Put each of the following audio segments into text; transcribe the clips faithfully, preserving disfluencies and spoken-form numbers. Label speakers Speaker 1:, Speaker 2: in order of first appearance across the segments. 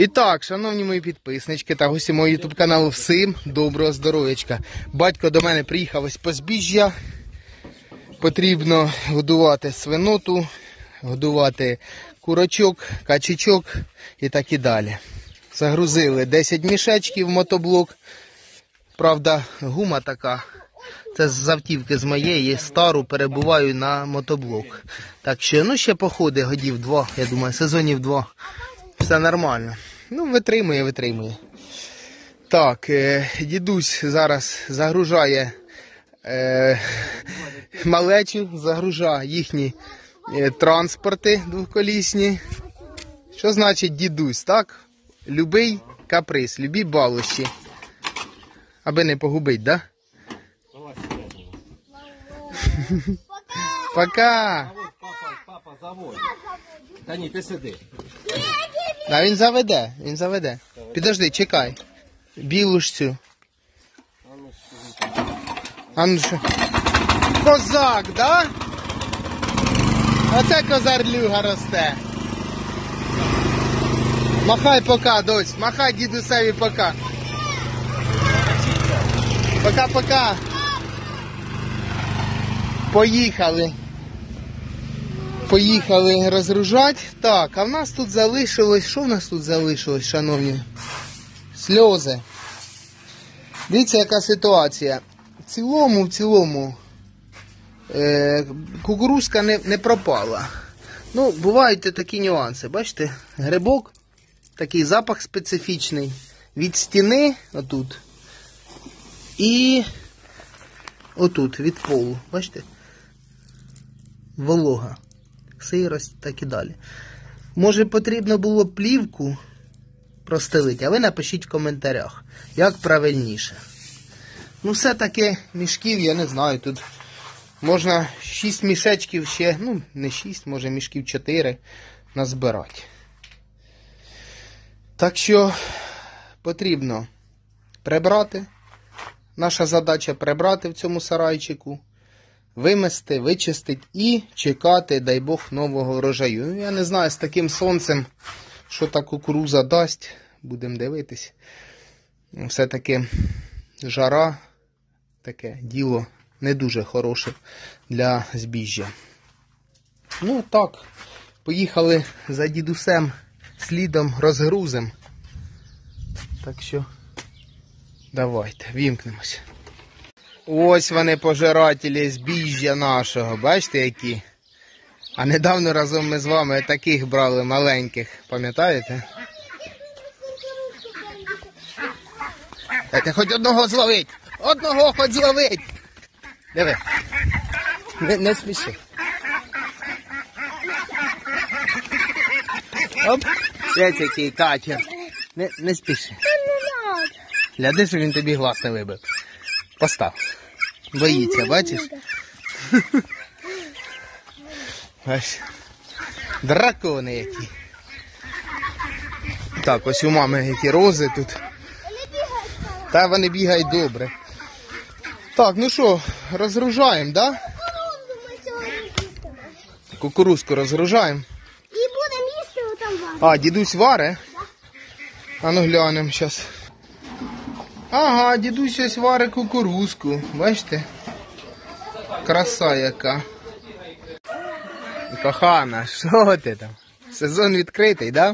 Speaker 1: І так, шановні мої підписнички та гості мого ютуб каналу, всім доброго здоров'ячка. Батько до мене приїхав ось по збіжжя. Потрібно годувати свиноту, годувати курочок, качечок і так і далі. Загрузили десять мішечків в мотоблок. Правда, гума така. Це з автівки з моєї, стару перебуваю на мотоблок. Так що, ну ще походи годів два, я думаю, сезонів два. Все нормально. Ну, витримує, витримує. Так, е, дідусь зараз загружає е, малечу, загружає їхні е, транспорти двохколісні. Що значить дідусь, так? Любий каприз, любі балощі. Аби не погубить, да? Пока!
Speaker 2: Папа, папа, заводь. Та ні, ти сиди.
Speaker 1: А він заведе, він заведе. Підожди, чекай. Білу ж цю. А ну що? Козак, да? Оце козарлюга росте. Махай пока, дось, махай дідусеві пока. Пока-пока. Поїхали. Поїхали розгружати. Так, а в нас тут залишилось, що в нас тут залишилось, шановні? Сльози. Дивіться, яка ситуація. В цілому, в цілому, е, кукурузка не, не пропала. Ну, бувають такі нюанси. Бачите, грибок, такий запах специфічний. Від стіни, отут, і отут, від полу. Бачите? Волога. Сирость, так і далі. Може, потрібно було плівку простелити, а ви напишіть в коментарях, як правильніше. Ну, все-таки мішків, я не знаю, тут можна шість мішечків ще, ну, не шість, може мішків чотири назбирати. Так що потрібно прибрати. Наша задача прибрати в цьому сарайчику, вимести, вичистити і чекати, дай Бог, нового врожаю. Я не знаю, з таким сонцем, що та кукуруза дасть, будемо дивитись. Все-таки жара, таке діло не дуже хороше для збіжжя. Ну так, поїхали за дідусем, слідом розгрузим. Так що давайте, вімкнемось. Ось вони, пожирателі збіжжя нашого. Бачите, які? А недавно разом ми з вами таких брали маленьких. Пам'ятаєте? Дайте хоч одного зловить. Одного хоч зловить. Диви. Не, не спіши. Оп. Ось який катер. Не, не спіши. Гляди, що він тобі глаз не вибив. Постав. Боїться, бачиш? Ось. Дракони які. Так, ось у мами які рози тут. Та вони бігають добре. Так, ну що, розгружаємо, да? Кукурузку розгружаємо.
Speaker 3: І будемо їсти отам варити.
Speaker 1: А, дідусь варе? А ну глянемо зараз. Ага, дідусь ось варить кукурузку. Бачите? Краса яка. Кохана, що ти там? Сезон відкритий, да?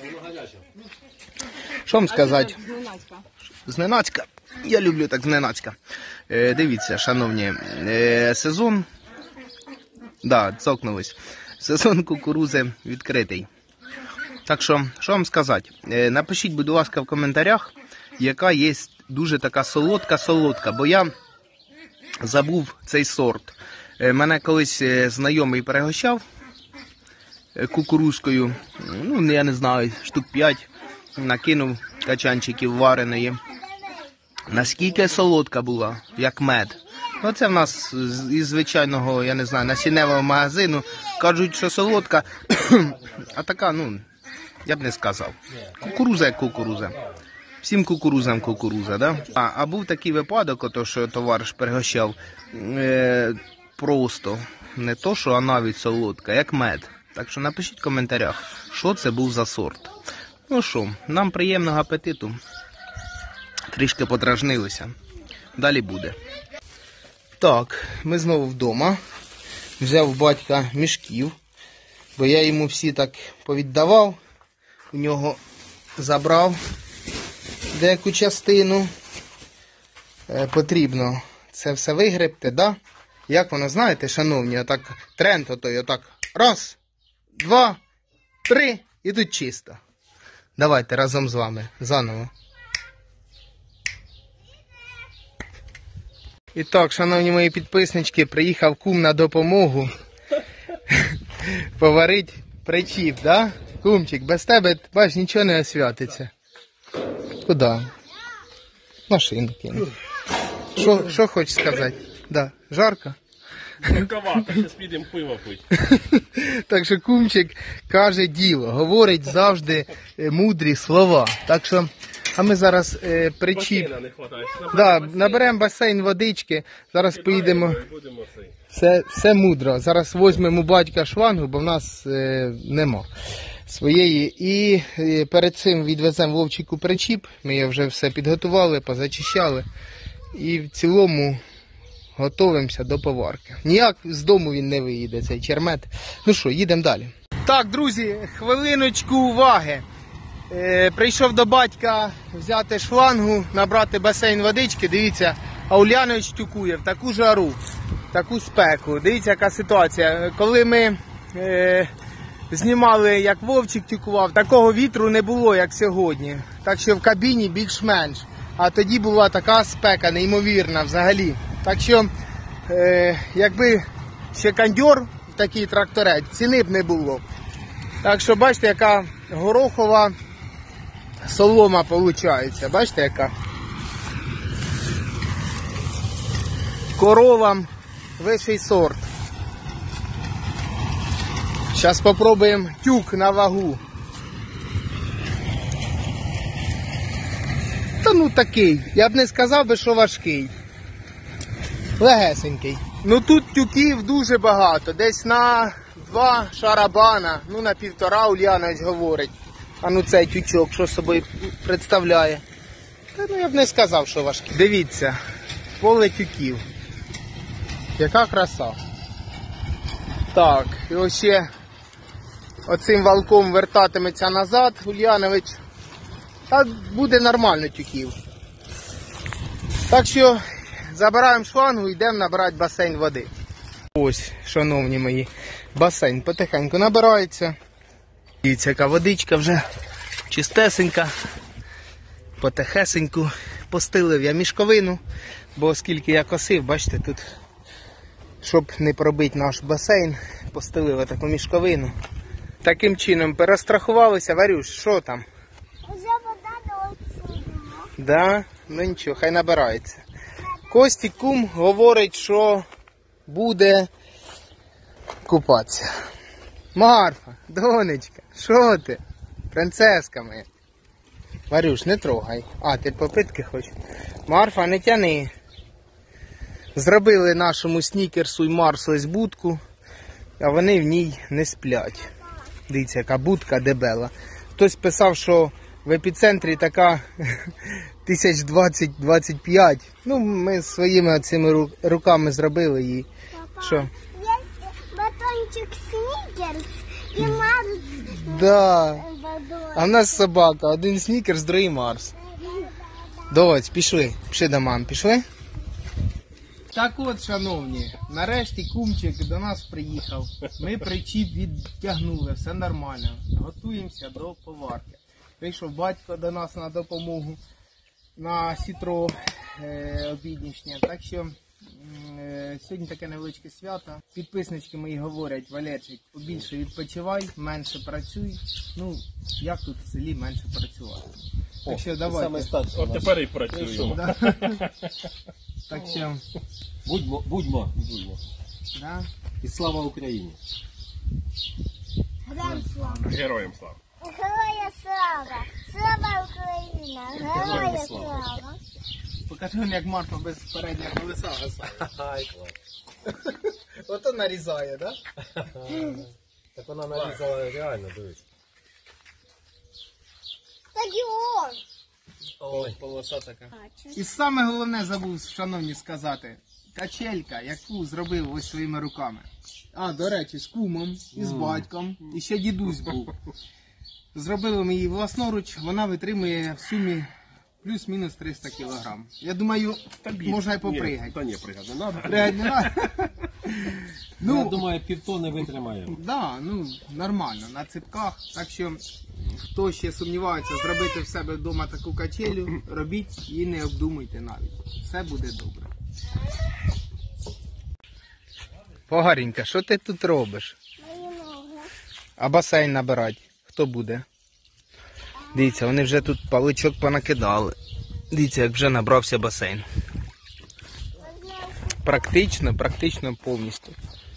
Speaker 1: Що вам сказати? Зненацька. Я люблю так зненацька. Е, дивіться, шановні, е, сезон, да, цокнулись. Сезон кукурузи відкритий. Так що, що вам сказати? Е, напишіть, будь ласка, в коментарях, яка є дуже така солодка-солодка, бо я забув цей сорт. Е, мене колись знайомий перегощав кукурузкою, ну, я не знаю, штук п'ять, накинув качанчиків вареної. Наскільки солодка була, як мед. Ну, це в нас із звичайного, я не знаю, насінневого магазину. Кажуть, що солодка, а така, ну, я б не сказав. Кукуруза як кукуруза. Всім кукурузам кукуруза, да? А, а був такий випадок, ото, що товариш перегощав, е, просто не то, що, а навіть солодка, як мед. Так що напишіть в коментарях, що це був за сорт. Ну що, нам приємного апетиту. Трішки подражнилися. Далі буде. Так, ми знову вдома. Взяв у батька мішків, бо я йому всі так повіддавав. У нього забрав деяку частину. Е, потрібно це все вигребти, да? Як воно, знаєте, шановні, отак тренд отой, отак. Раз, два, три, і тут чисто. Давайте разом з вами, заново. І так, шановні мої підписнички, приїхав кум на допомогу. Поварить причіп, да? Кумчик, без тебе, бач, нічого не освятиться. Куди? Машину кину. Що, що хочеш сказати? Да, жарко?
Speaker 2: Жарковато, зараз підемо пиво пити.
Speaker 1: Так що кумчик каже діло, говорить завжди е, мудрі слова. Так що, а ми зараз е, причіп.
Speaker 2: Басейна не хватає.
Speaker 1: Да, наберемо басейн водички, зараз поїдемо.
Speaker 2: Будемо цей.
Speaker 1: Все, все мудро. Зараз візьмемо у батька шлангу, бо в нас е, нема своєї. І е, перед цим відвеземо Вовчику причіп. Ми його вже все підготували, позачищали. І в цілому готуємося до поварки. Ніяк з дому він не виїде, цей чермет. Ну що, їдемо далі. Так, друзі, хвилиночку уваги. Е, прийшов до батька взяти шлангу, набрати басейн водички. Дивіться, а Улянович тюкує в таку жару, таку спеку. Дивіться, яка ситуація. Коли ми е, знімали, як Вовчик тюкував, такого вітру не було, як сьогодні. Так що в кабіні більш-менш. А тоді була така спека, неймовірна взагалі. Так що, е, якби ще кондьор в такий тракторець, ціни б не було. Так що, бачите, яка горохова солома виходить. Бачите, яка? Коровам вищий сорт. Зараз спробуємо тюк на вагу. Та ну такий, я б не сказав би, що важкий. Легесенький. Ну тут тюків дуже багато, десь на два шарабана, ну на півтора Ульянович говорить. А ну цей тючок, що собою представляє. Та ну я б не сказав, що важкий. Дивіться, поле тюків. Яка краса. Так, і ось ще оцим валком вертатиметься назад Ульянович. Та буде нормально тюків. Так що забираємо шлангу і йдемо набирати басейн води. Ось, шановні мої, басейн потихеньку набирається. Дивіться, яка водичка вже чистесенька. Потихесеньку постелив я мішковину, бо оскільки я косив, бачите, тут, щоб не пробити наш басейн, постелив таку мішковину. Таким чином перестрахувалися. Варюш, що там?
Speaker 3: Вже вода до отсюди.
Speaker 1: Да? Ну нічого, хай набирається. Костік кум говорить, що буде купатися. Марфа, донечка, що ти? Принцеска моя. Варюш, не трогай. А, ти попитки хочеш? Марфа, не тяни. Зробили нашому снікерсу і Марсу ось будку, а вони в ній не сплять. Дивіться, яка будка дебела. Хтось писав, що в епіцентрі така тисяч двадцять - двадцять п'ять. Ну, ми своїми цими руками зробили її.
Speaker 3: Папа,
Speaker 1: Що?
Speaker 3: є батончик снікерс і Марс
Speaker 1: Да.
Speaker 3: водою.
Speaker 1: А в нас собака. Один снікерс, другий Марс. Давай, пішли. Пішли до мам, пішли? Так от, шановні, нарешті кумчик до нас приїхав. Ми причіп відтягнули, все нормально. Готуємося до поварки. Прийшов батько до нас на допомогу на сітро е, обіднішнє. Так що е, сьогодні таке невеличке свято. Підписнички мої говорять: Валерчик, побільше відпочивай, менше працюй. Ну, як тут в селі менше працювати. Так що давайте.
Speaker 2: От тепер і працюємо.
Speaker 1: Да. Так що,
Speaker 2: Будьмо, будьмо, будьмо.
Speaker 1: да.
Speaker 2: І слава Україні.
Speaker 3: Героям слава.
Speaker 2: Героям слава.
Speaker 3: Героя слава. Слава Україна. Героя слава.
Speaker 1: Покажи мені, як Марфа без переднього колеса гасає.
Speaker 2: Ай, клас.
Speaker 1: Ото нарізає, так? Да?
Speaker 2: Так вона нарізала реально, дивись.
Speaker 3: Стадіон.
Speaker 2: Ой, полоса така.
Speaker 1: І саме головне забув, шановні, сказати. Качелька, яку зробив ось своїми руками. А, до речі, з кумом, і з батьком, і ще дідусь був. Зробили ми її власноруч, вона витримує в сумі плюс-мінус триста кілограм. Я думаю, можна й попригати.
Speaker 2: Та ні, пригати не треба.
Speaker 1: Пригати не треба?
Speaker 2: Ну, я
Speaker 1: Ну,
Speaker 2: думаю, півтони витримає.
Speaker 1: да, ну, нормально, на ципках. Так що, хто ще сумнівається зробити в себе вдома таку качелю, робіть і не обдумуйте навіть. Все буде добре. Погаренька, що ти тут робиш?
Speaker 3: Мої ноги.
Speaker 1: А басейн набирати? Хто буде? Дивіться, вони вже тут паличок понакидали. Дивіться, як вже набрався басейн. Практично, практично повністю.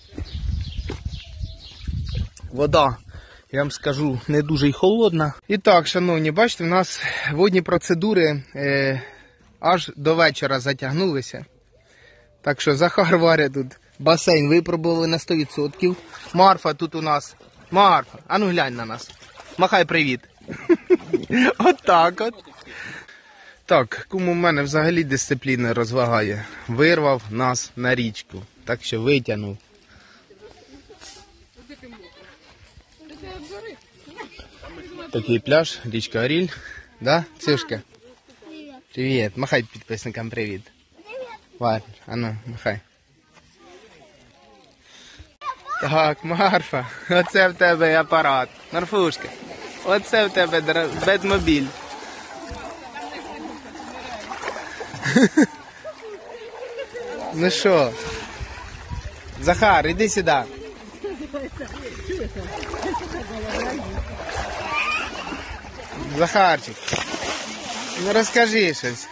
Speaker 1: Вода, я вам скажу, не дуже й холодна. І так, шановні, бачите, в нас водні процедури е, аж до вечора затягнулися. Так що Захар варить тут. Басейн випробували на сто відсотків. Марфа тут у нас. Марфа, а ну глянь на нас. Махай привіт. От так от. Так, кум у мене взагалі дисципліна розвагає. Вирвав нас на річку. Так що витягнув. Такий пляж, річка Оріль. Да, Ксюшка? Привіт. Махай підписникам привіт. Варь, а ну, махай. Так, Марфа, оце в тебе апарат. Марфушка, оце в тебе дра- бедмобіль. Ну що? Захар, іди сюди. Захарчик, ну розкажи щось.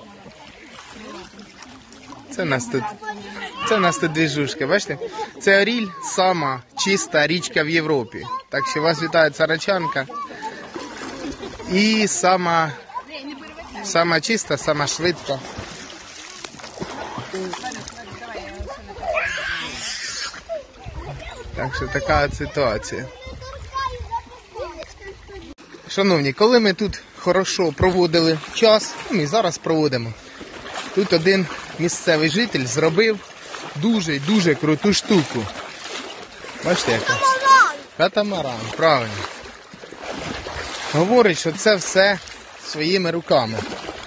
Speaker 1: Це у нас тут, це у нас тут двіжушка, бачите? Це Оріль, сама чиста річка в Європі. Так що вас вітає Царачанка. І сама, сама чиста, сама швидка. Так що така от ситуація. Шановні, коли ми тут хорошо проводили час, ми зараз проводимо. Тут один місцевий житель зробив дуже-дуже круту штуку. Бачите, яка? Катамаран, правильно. Говорить, що це все своїми руками.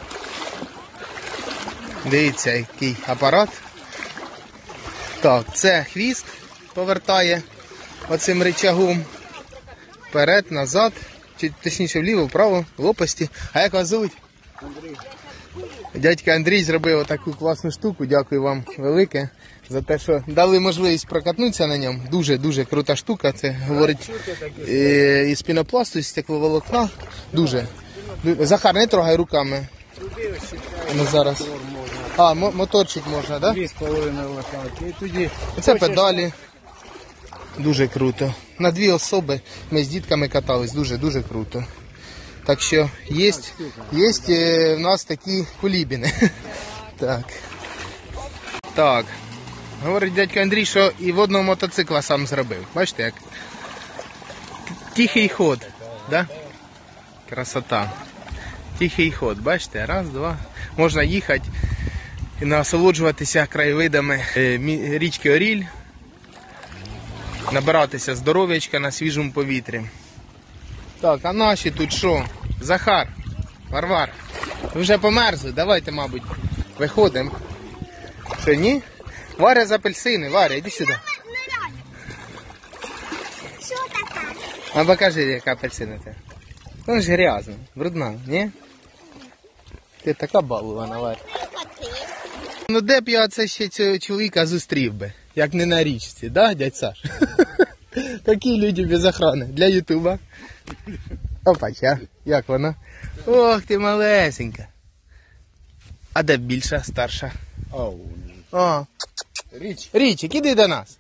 Speaker 1: Дивіться, який апарат. Так, це хвіст повертає оцим рычагом. Вперед, назад, чи точніше вліво, вправо, лопасті. А як вас звуть?
Speaker 2: Андрій.
Speaker 1: Дядька Андрій зробив таку класну штуку. Дякую вам велике за те, що дали можливість прокатнутися на ньому. Дуже-дуже крута штука. Це говорить е, із пінопласту, із стекловолокна. Дуже. Захар, не трогай руками. Ну, зараз. А, мо- моторчик можна, так?
Speaker 2: Дві з половиною лошадки. І тоді
Speaker 1: Да? Це педалі. Дуже круто. На дві особи ми з дітками катались. Дуже-дуже круто. Так що є, є е, в нас такі кулібіни. Так. Так. Говорить дядько Андрій, що і водного мотоцикла сам зробив. Бачите, як? Тихий ход. Да? Красота. Тихий ход. Бачите? Раз, два. Можна їхати і насолоджуватися краєвидами е, мі- річки Оріль. Набиратися здоров'ячка на свіжому повітрі. Так, а наші тут що? Захар, Варвар, ви вже померзли, давайте, мабуть, виходимо. Що, ні? Варя з апельсини, Варя, іди сюди.
Speaker 3: Що таке?
Speaker 1: А покажи, яка апельсина ти. Вона ж грязна, брудна, ні? Ти така балувана, Варя. Ну де б я це ще цього чоловіка зустрів би, як не на річці, да, дядь Саш? Такі люди без охорони, для ютуба. Опача, як вона? Ох ти малесенька. А де більша, старша?
Speaker 2: Ау.
Speaker 1: О,
Speaker 2: Річ.
Speaker 1: Річик, іди до нас.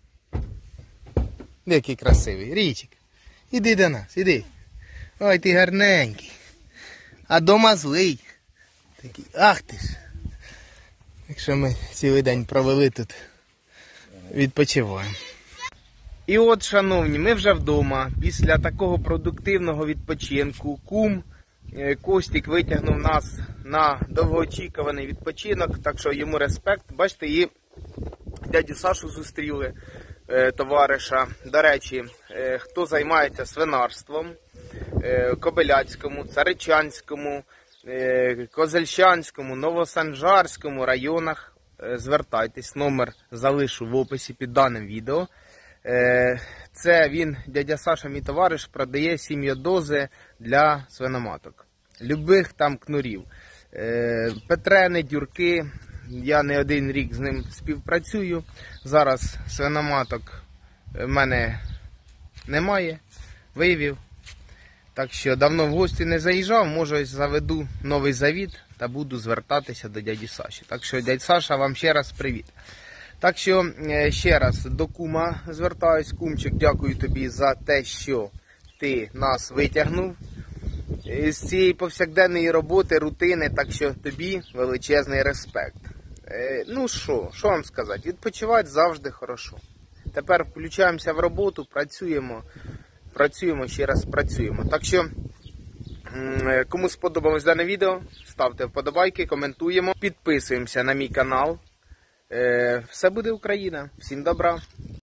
Speaker 1: Який красивий, Річик. Іди до нас, іди. Ой, ти гарненький. А дома злий. Такий, ах ти ж. Якщо ми цілий день провели тут, відпочиваємо. І от, шановні, ми вже вдома. Після такого продуктивного відпочинку кум Е, Костік витягнув нас на довгоочікуваний відпочинок, так що йому респект. Бачите, і дядю Сашу зустріли, е, товариша. До речі, е, хто займається свинарством, е, Кобиляцькому, Царичанському, е, Козельщанському, Новосанжарському районах, е, звертайтесь, номер залишу в описі під даним відео. Е, Це він, дядя Саша, мій товариш, продає сім'єдози для свиноматок. Любих там кнурів. Е, Петрени, дюрки. Я не один рік з ним співпрацюю. Зараз свиноматок в мене немає, вивів. Так що давно в гості не заїжджав, може заведу новий завіт та буду звертатися до дяді Саші. Так що, дядь Саша, вам ще раз привіт. Так що, ще раз до кума звертаюсь. Кумчик, дякую тобі за те, що ти нас витягнув з цієї повсякденної роботи, рутини. Так що тобі величезний респект. Ну що, що вам сказати, відпочивати завжди хорошо. Тепер включаємося в роботу, працюємо, працюємо, ще раз працюємо. Так що, кому сподобалось дане відео, ставте вподобайки, коментуємо, підписуємося на мій канал. Все буде Україна. Всім добра.